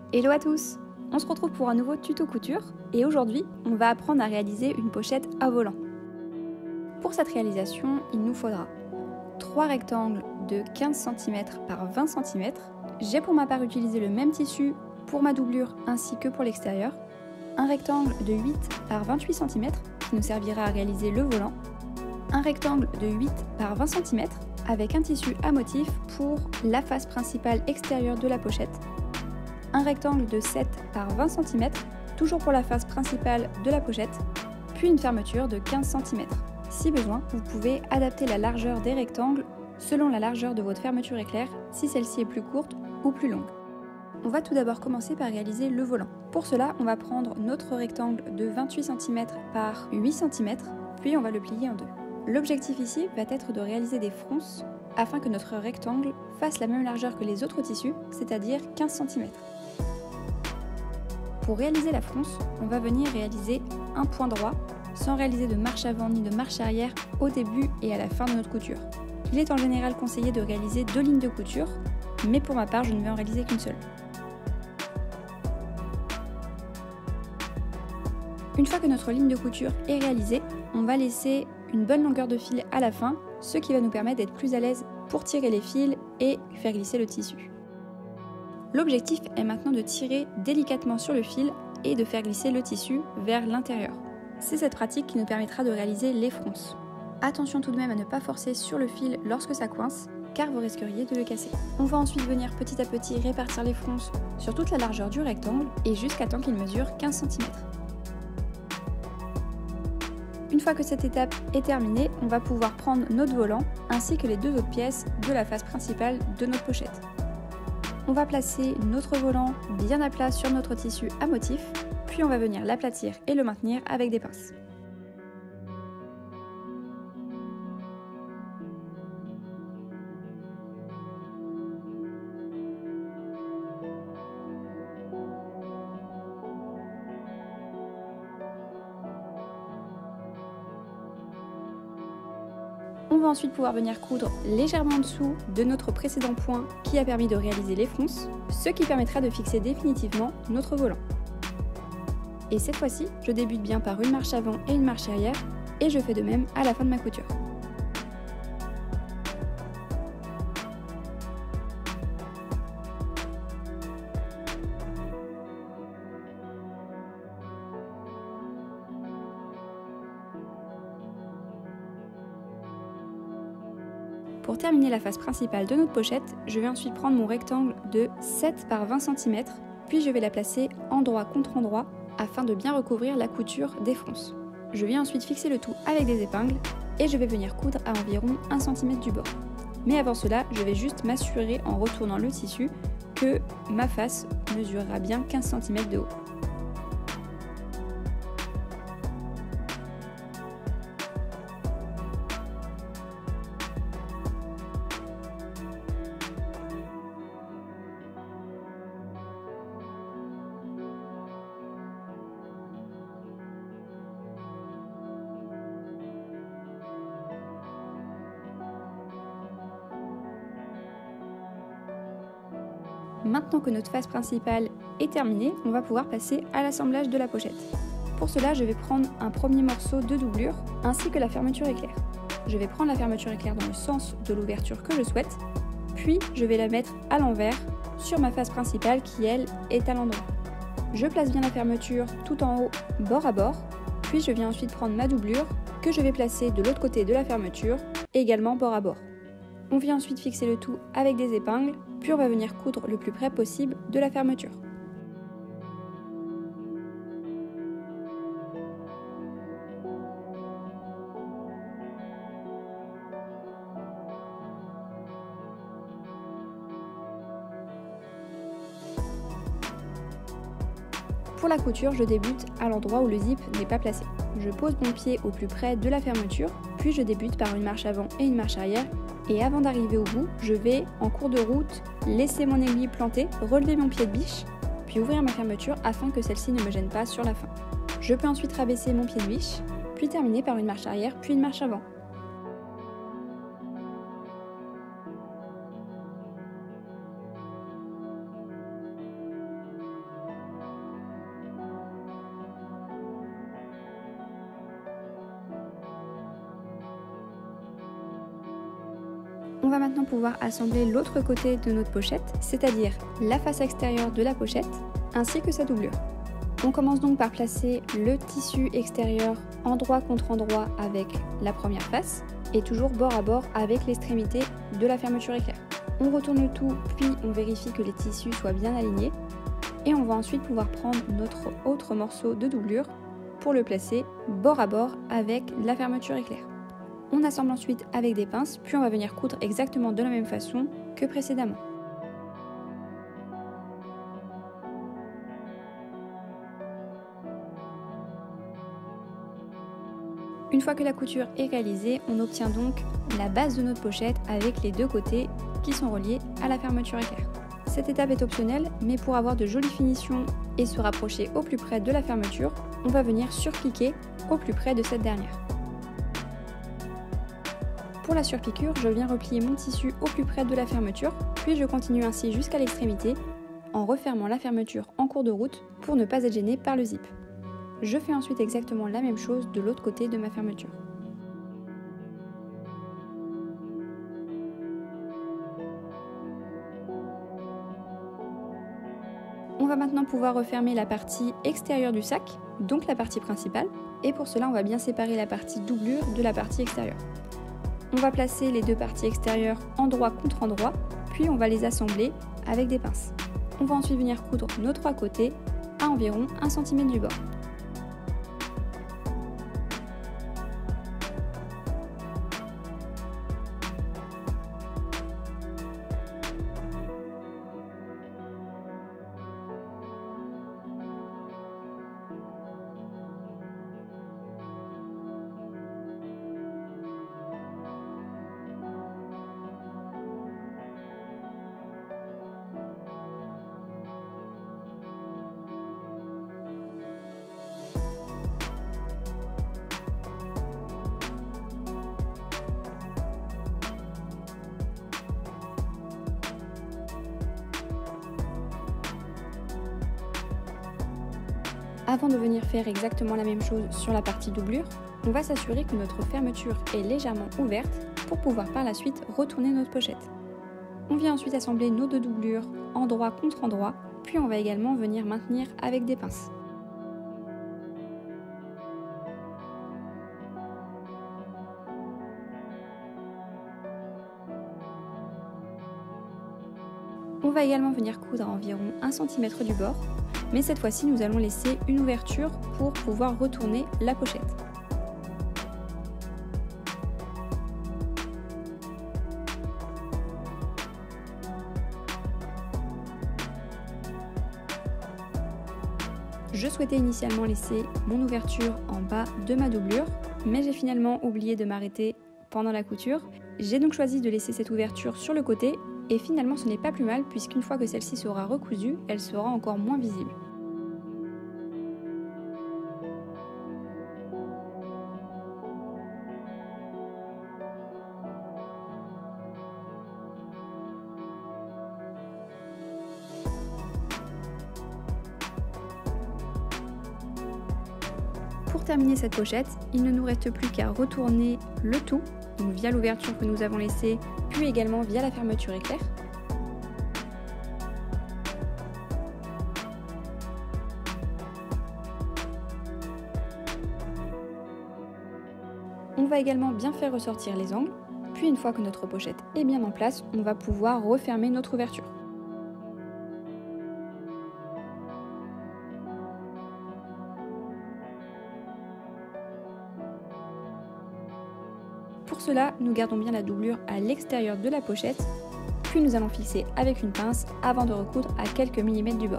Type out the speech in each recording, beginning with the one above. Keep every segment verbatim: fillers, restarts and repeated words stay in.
Hello à tous! On se retrouve pour un nouveau tuto couture et aujourd'hui on va apprendre à réaliser une pochette à volant. Pour cette réalisation, il nous faudra trois rectangles de quinze centimètres par vingt centimètres. J'ai pour ma part utilisé le même tissu pour ma doublure ainsi que pour l'extérieur. Un rectangle de huit par vingt-huit centimètres qui nous servira à réaliser le volant. Un rectangle de huit par vingt centimètres avec un tissu à motif pour la face principale extérieure de la pochette. Un rectangle de sept par vingt centimètres, toujours pour la face principale de la pochette, puis une fermeture de quinze centimètres. Si besoin, vous pouvez adapter la largeur des rectangles selon la largeur de votre fermeture éclair, si celle-ci est plus courte ou plus longue. On va tout d'abord commencer par réaliser le volant. Pour cela, on va prendre notre rectangle de vingt-huit centimètres par huit centimètres, puis on va le plier en deux. L'objectif ici va être de réaliser des fronces afin que notre rectangle fasse la même largeur que les autres tissus, c'est-à-dire quinze centimètres. Pour réaliser la fronce, on va venir réaliser un point droit sans réaliser de marche avant ni de marche arrière au début et à la fin de notre couture. Il est en général conseillé de réaliser deux lignes de couture, mais pour ma part, je ne vais en réaliser qu'une seule. Une fois que notre ligne de couture est réalisée, on va laisser une bonne longueur de fil à la fin, ce qui va nous permettre d'être plus à l'aise pour tirer les fils et faire glisser le tissu. L'objectif est maintenant de tirer délicatement sur le fil et de faire glisser le tissu vers l'intérieur. C'est cette pratique qui nous permettra de réaliser les fronces. Attention tout de même à ne pas forcer sur le fil lorsque ça coince, car vous risqueriez de le casser. On va ensuite venir petit à petit répartir les fronces sur toute la largeur du rectangle et jusqu'à temps qu'il mesure quinze centimètres. Une fois que cette étape est terminée, on va pouvoir prendre notre volant ainsi que les deux autres pièces de la face principale de notre pochette. On va placer notre volant bien à plat sur notre tissu à motif, puis on va venir l'aplatir et le maintenir avec des pinces. On va ensuite pouvoir venir coudre légèrement en dessous de notre précédent point qui a permis de réaliser les fronces, ce qui permettra de fixer définitivement notre volant. Et cette fois-ci, je débute bien par une marche avant et une marche arrière, et je fais de même à la fin de ma couture. Pour terminer la face principale de notre pochette, je vais ensuite prendre mon rectangle de sept par vingt centimètres, puis je vais la placer endroit contre endroit afin de bien recouvrir la couture des fronces. Je viens ensuite fixer le tout avec des épingles et je vais venir coudre à environ un centimètre du bord. Mais avant cela, je vais juste m'assurer en retournant le tissu que ma face mesurera bien quinze centimètres de haut. Maintenant que notre face principale est terminée, on va pouvoir passer à l'assemblage de la pochette. Pour cela, je vais prendre un premier morceau de doublure ainsi que la fermeture éclair. Je vais prendre la fermeture éclair dans le sens de l'ouverture que je souhaite, puis je vais la mettre à l'envers sur ma face principale qui, elle, est à l'endroit. Je place bien la fermeture tout en haut, bord à bord, puis je viens ensuite prendre ma doublure que je vais placer de l'autre côté de la fermeture, également bord à bord. On vient ensuite fixer le tout avec des épingles, puis on va venir coudre le plus près possible de la fermeture. Pour la couture, je débute à l'endroit où le zip n'est pas placé. Je pose mon pied au plus près de la fermeture, puis je débute par une marche avant et une marche arrière. Et avant d'arriver au bout, je vais, en cours de route, laisser mon aiguille plantée, relever mon pied de biche, puis ouvrir ma fermeture afin que celle-ci ne me gêne pas sur la fin. Je peux ensuite rabaisser mon pied de biche, puis terminer par une marche arrière, puis une marche avant. On va maintenant pouvoir assembler l'autre côté de notre pochette, c'est-à-dire la face extérieure de la pochette, ainsi que sa doublure. On commence donc par placer le tissu extérieur endroit contre endroit avec la première face, et toujours bord à bord avec l'extrémité de la fermeture éclair. On retourne le tout, puis on vérifie que les tissus soient bien alignés, et on va ensuite pouvoir prendre notre autre morceau de doublure pour le placer bord à bord avec la fermeture éclair. On assemble ensuite avec des pinces, puis on va venir coudre exactement de la même façon que précédemment. Une fois que la couture est réalisée, on obtient donc la base de notre pochette avec les deux côtés qui sont reliés à la fermeture éclair. Cette étape est optionnelle, mais pour avoir de jolies finitions et se rapprocher au plus près de la fermeture, on va venir surpiquer au plus près de cette dernière. Pour la surpiqûre, je viens replier mon tissu au plus près de la fermeture, puis je continue ainsi jusqu'à l'extrémité en refermant la fermeture en cours de route pour ne pas être gêné par le zip. Je fais ensuite exactement la même chose de l'autre côté de ma fermeture. On va maintenant pouvoir refermer la partie extérieure du sac, donc la partie principale, et pour cela on va bien séparer la partie doublure de la partie extérieure. On va placer les deux parties extérieures endroit contre endroit, puis on va les assembler avec des pinces. On va ensuite venir coudre nos trois côtés à environ un centimètre du bord. Avant de venir faire exactement la même chose sur la partie doublure, on va s'assurer que notre fermeture est légèrement ouverte pour pouvoir par la suite retourner notre pochette. On vient ensuite assembler nos deux doublures endroit contre endroit, puis on va également venir maintenir avec des pinces. On va également venir coudre à environ un centimètre du bord, mais cette fois-ci nous allons laisser une ouverture pour pouvoir retourner la pochette. Je souhaitais initialement laisser mon ouverture en bas de ma doublure, mais j'ai finalement oublié de m'arrêter pendant la couture. J'ai donc choisi de laisser cette ouverture sur le côté, et finalement ce n'est pas plus mal puisqu'une fois que celle-ci sera recousue, elle sera encore moins visible. Pour terminer cette pochette, il ne nous reste plus qu'à retourner le tout, donc via l'ouverture que nous avons laissée, puis également via la fermeture éclair. On va également bien faire ressortir les angles, puis une fois que notre pochette est bien en place, on va pouvoir refermer notre ouverture. Pour cela, nous gardons bien la doublure à l'extérieur de la pochette, puis nous allons fixer avec une pince avant de recoudre à quelques millimètres du bord.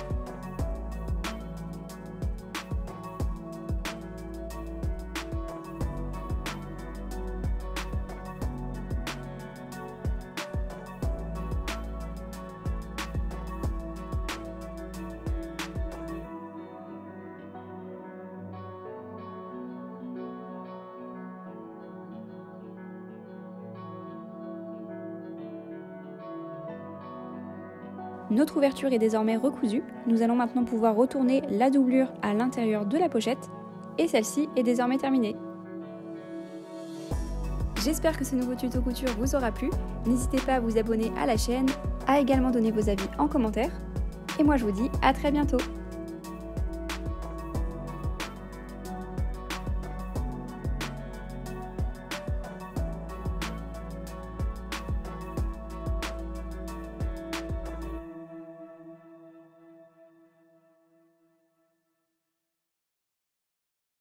Notre ouverture est désormais recousue, nous allons maintenant pouvoir retourner la doublure à l'intérieur de la pochette et celle-ci est désormais terminée. J'espère que ce nouveau tuto couture vous aura plu. N'hésitez pas à vous abonner à la chaîne, à également donner vos avis en commentaire. Et moi je vous dis à très bientôt.